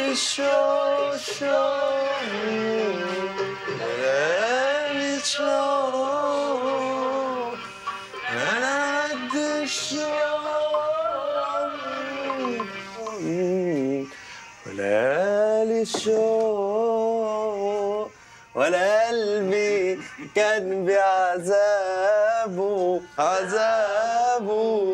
الشوق شوق ليالي الشوق أنا قد الشوق وليالي الشوق ولا قلبي كان بعذابه عذابه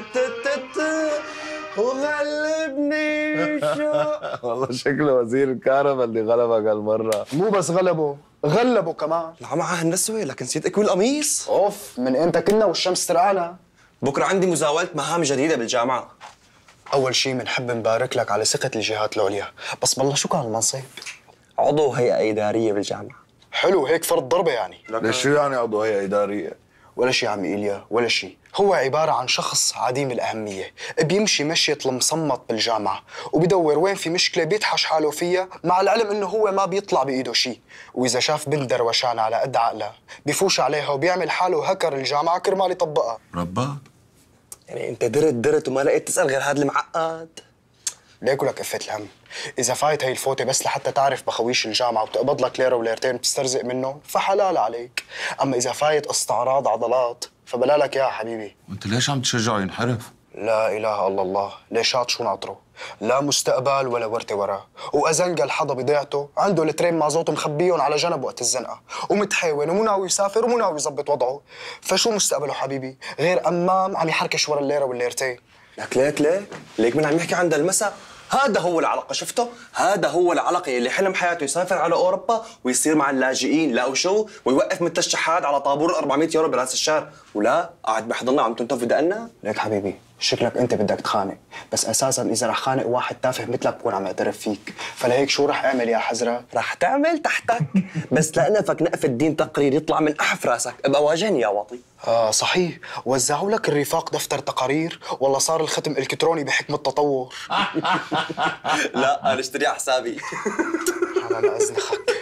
وغلبني الشوق. والله شكله وزير الكهرباء اللي غلبك هالمرة. مو بس غلبه كمان. لا معاه النسوة لكن نسيت اكوي القميص. اوف من امتى كنا والشمس ترقانا؟ بكره عندي مزاولة مهام جديدة بالجامعة. اول شيء بنحب نبارك لك على ثقة الجهات العليا، بس بالله شو كان المنصب؟ عضو هيئة إدارية بالجامعة. حلو هيك فرض ضربة يعني. ليش شو يعني عضو هيئة إدارية؟ ولا شيء عمي إيليا ولا شيء، هو عبارة عن شخص عديم الأهمية بيمشي مشية المصمت بالجامعة وبيدور وين في مشكلة بيتحش حاله فيها، مع العلم إنه هو ما بيطلع بإيده شيء، وإذا شاف بنت دروشانة على قد عقلها بيفوش عليها وبيعمل حاله هكر الجامعة كرمال يطبقها. رباك يعني أنت درت وما لقيت تسأل غير هذا المعقد؟ ليكو لك قفة الهم، إذا فايت هي الفوتة بس لحتى تعرف بخويش الجامعة وبتقبض لك ليرة وليرتين بتسترزق منه فحلال عليك، أما إذا فايت استعراض عضلات فبلا لك يا حبيبي. وانت ليش عم تشجعه ينحرف؟ لا إله إلا الله، ليشات شو ناطره؟ لا مستقبل ولا ورثة وراه، وأزنقل حدا بضيعته عنده الترين مازوت مخبيهم على جنب وقت الزنقة، ومتحاول ومو ناوي يسافر ومو ناوي يظبط وضعه، فشو مستقبله حبيبي؟ غير أمام عم يحركش ورا الليرة والليرتين. ليك من عم يحكي عن المساء. هذا هو العلقة، شفته؟ هذا هو العلقة اللي حلم حياته يسافر على أوروبا ويصير مع اللاجئين، لا وشو؟ ويوقف من الشحات على طابور 400 يورو براس الشهر، ولا قاعد بحضننا وعم تنتف في دقنا؟ ليك حبيبي شكلك انت بدك تخانق، بس اساسا اذا رح خانق واحد تافه مثلك بكون عم اعترف فيك، فلهيك شو رح اعمل يا حزره؟ رح تعمل تحتك بس لأنفك نقف الدين تقرير يطلع من أحف راسك، ابقى واجهني يا واطي. صحيح، وزعوا لك الرفاق دفتر تقارير ولا صار الختم الكتروني بحكم التطور؟ لا أنا اشتري على حسابي. على اذن خك.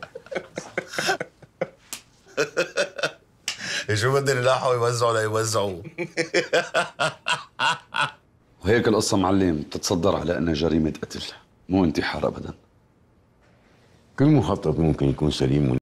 شو بدهم يلاحقوا يوزعوا ليوزعوا. وهيك القصة معلم تتصدر على انها جريمة قتل مو انتحار ابدا. كل مخطط ممكن يكون سليم